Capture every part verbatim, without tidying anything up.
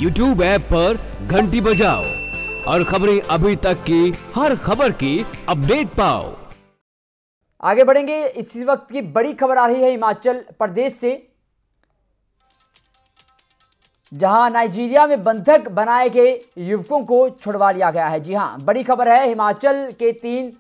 YouTube app पर घंटी बजाओ और खबरें अभी तक की हर खबर की अपडेट पाओ। आगे बढ़ेंगे। इसी वक्त की बड़ी खबर आ रही है हिमाचल प्रदेश से, जहां नाइजीरिया में बंधक बनाए गए युवकों को छुड़वा लिया गया है। जी हां, बड़ी खबर है। हिमाचल के तीन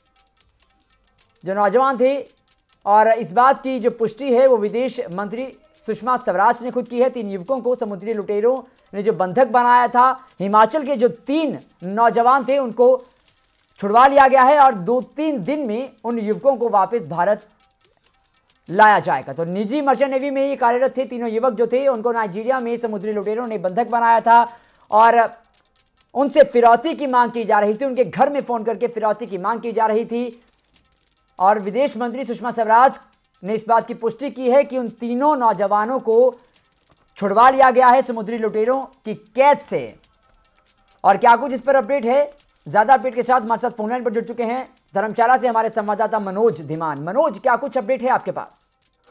जो नौजवान थे, और इस बात की जो पुष्टि है वो विदेश मंत्री सुषमा स्वराज ने खुद की है। तीन युवकों को समुद्री लुटेरों ने जो बंधक बनाया था, हिमाचल के जो तीन नौजवान थे उनको छुड़वा लिया गया है और दो तीन दिन में उन युवकों को वापस भारत लाया जाएगा। तो निजी मर्चेंट नेवी में ये कार्यरत थे तीनों युवक जो थे, उनको नाइजीरिया में समुद्री लुटेरों ने बंधक बनाया था और उनसे फिरौती की मांग की जा रही थी। उनके घर में फोन करके फिरौती की मांग की जा रही थी और विदेश मंत्री सुषमा स्वराज ने इस बात की पुष्टि की है कि उन तीनों नौजवानों को छुड़वा लिया गया है समुद्री लुटेरों की कैद से। और क्या कुछ इस पर अपडेट है, ज्यादा अपडेट के साथ हमारे साथ फोन लाइन पर जुड़ चुके हैं धर्मशाला से हमारे संवाददाता मनोज धीमान। मनोज, क्या कुछ अपडेट है आपके पास?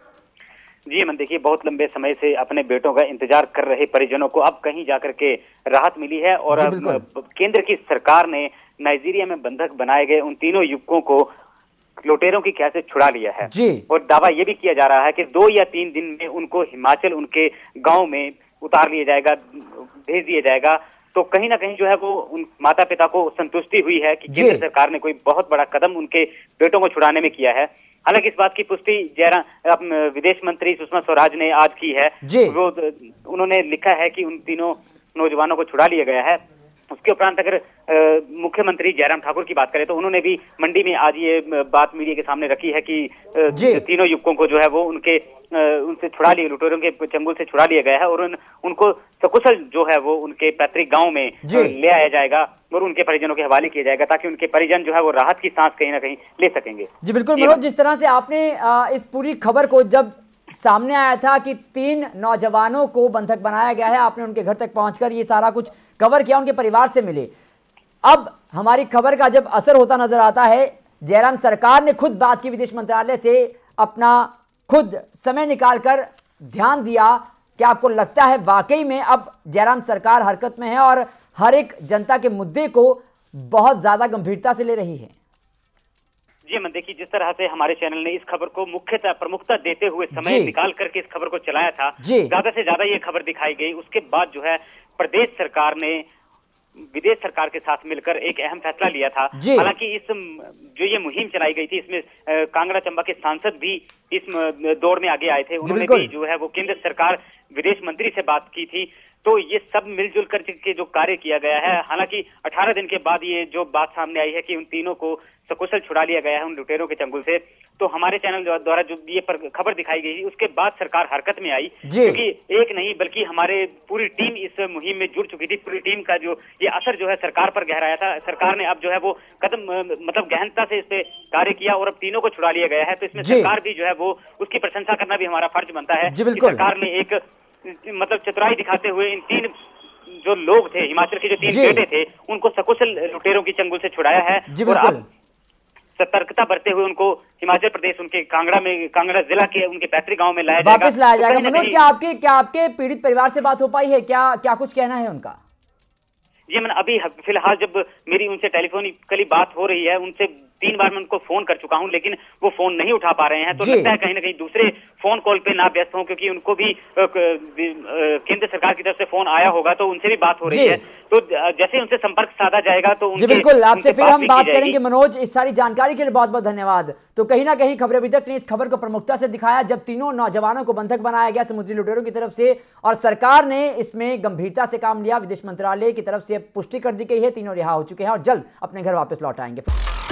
जी मन, देखिए, बहुत लंबे समय से अपने बेटों का इंतजार कर रहे परिजनों को अब कहीं जाकर के राहत मिली है और केंद्र की सरकार ने नाइजीरिया में बंधक बनाए गए उन तीनों युवकों को लुटेरों की कैद से छुड़ा लिया है जी। और दावा यह भी किया जा रहा है कि दो या तीन दिन में उनको हिमाचल उनके गांव में उतार लिया जाएगा, भेज दिया जाएगा। तो कहीं ना कहीं जो है वो उन माता पिता को संतुष्टि हुई है कि केंद्र सरकार ने कोई बहुत बड़ा कदम उनके बेटों को छुड़ाने में किया है। हालांकि इस बात की पुष्टि जयराम विदेश मंत्री सुषमा स्वराज ने आज की है। वो उन्होंने लिखा है कि उन तीनों नौजवानों को छुड़ा लिया गया है। उसके उपरांत अगर मुख्यमंत्री जयराम ठाकुर की बात करें तो उन्होंने भी मंडी में आज ये बात मीडिया के सामने रखी है कि तीनों युवकों को जो है वो उनके उनसे छुड़ा लिए, लुटेरों के चंगुल से छुड़ा लिया गया है और उन, उनको सकुशल जो है वो उनके पैतृक गांव में ले आया जाएगा और उनके परिजनों के हवाले किया जाएगा ताकि उनके परिजन जो है वो राहत की सांस कहीं ना कहीं ले सकेंगे। जी बिल्कुल मनोज, जिस तरह से आपने इस पूरी खबर को जब सामने आया था कि तीन नौजवानों को बंधक बनाया गया है, आपने उनके घर तक पहुंचकर ये सारा कुछ कवर किया, उनके परिवार से मिले। अब हमारी खबर का जब असर होता नजर आता है, जयराम सरकार ने खुद बात की, विदेश मंत्रालय से अपना खुद समय निकालकर ध्यान दिया। क्या आपको लगता है वाकई में अब जयराम सरकार हरकत में है और हर एक जनता के मुद्दे को बहुत ज्यादा गंभीरता से ले रही है? जी मन, देखिए, जिस तरह से हमारे चैनल ने इस खबर को मुख्यतः प्रमुखता देते हुए समय निकाल करके इस खबर को चलाया था, ज्यादा से ज्यादा ये खबर दिखाई गई। उसके बाद जो है प्रदेश सरकार ने विदेश सरकार के साथ मिलकर एक अहम फैसला लिया था। हालांकि इस जो ये मुहिम चलाई गई थी इसमें कांगड़ा चंबा के सांसद भी इस दौड़ में आगे आए थे। उन्होंने भी जो है वो केंद्र सरकार विदेश मंत्री से बात की थी। तो ये सब मिलजुल करके जो कार्य किया गया है, हालांकि अठारह दिन के बाद ये जो बात सामने आई है कि उन तीनों को सकुशल छुड़ा लिया गया है उन लुटेरों के चंगुल से, तो हमारे चैनल द्वारा जो ये खबर दिखाई गई उसके बाद सरकार हरकत में आई, क्योंकि एक नहीं बल्कि हमारे पूरी टीम इस मुहिम में जुड़ चुकी थी। पूरी टीम का जो ये असर जो है सरकार पर गहराया था। सरकार ने अब जो है वो कदम मतलब गहनता से इस पे कार्य किया और अब तीनों को छुड़ा लिया गया है। तो इसमें सरकार भी जो है वो उसकी प्रशंसा करना भी हमारा फर्ज बनता है। सरकार ने एक मतलब चतुराई दिखाते हुए इन तीन जो लोग थे, हिमाचल के जो तीन बेटे थे, उनको सकुशल लुटेरों की चंगुल से छुड़ाया है और अब सतर्कता बरते हुए उनको हिमाचल प्रदेश उनके कांगड़ा में कांगड़ा जिला के उनके पैतृक गांव में लाया जाएगा, वापस लाया जाएगा। मनोज, क्या आपके क्या आपके पीड़ित परिवार से बात हो पाई है? क्या क्या कुछ कहना है उनका? जी मैंने अभी फिलहाल जब मेरी उनसे टेलीफोनिकली बात हो रही है, उनसे तीन बार मैं उनको फोन कर चुका हूं लेकिन वो फोन नहीं उठा पा रहे हैं। तो लगता है कहीं ना कहीं दूसरे फोन कॉल पे ना व्यस्त हों, क्योंकि उनको भी केंद्र सरकार की तरफ से फोन आया होगा तो उनसे भी बात हो रही है। तो जैसे उनसे संपर्क साधा जाएगा तो जी बिल्कुल आपसे फिर हम बात करेंगे। मनोज, इस सारी जानकारी के लिए बहुत बहुत धन्यवाद। तो कहीं ना कहीं खबरें अभी तक ने इस खबर को प्रमुखता से दिखाया जब तीनों नौजवानों को बंधक बनाया गया समुद्री लुटेरों की तरफ से और सरकार ने इसमें गंभीरता से काम लिया। विदेश मंत्रालय की तरफ से पुष्टि कर दी गई है, तीनों रिहा हो चुके हैं और जल्द अपने घर वापस लौट आएंगे।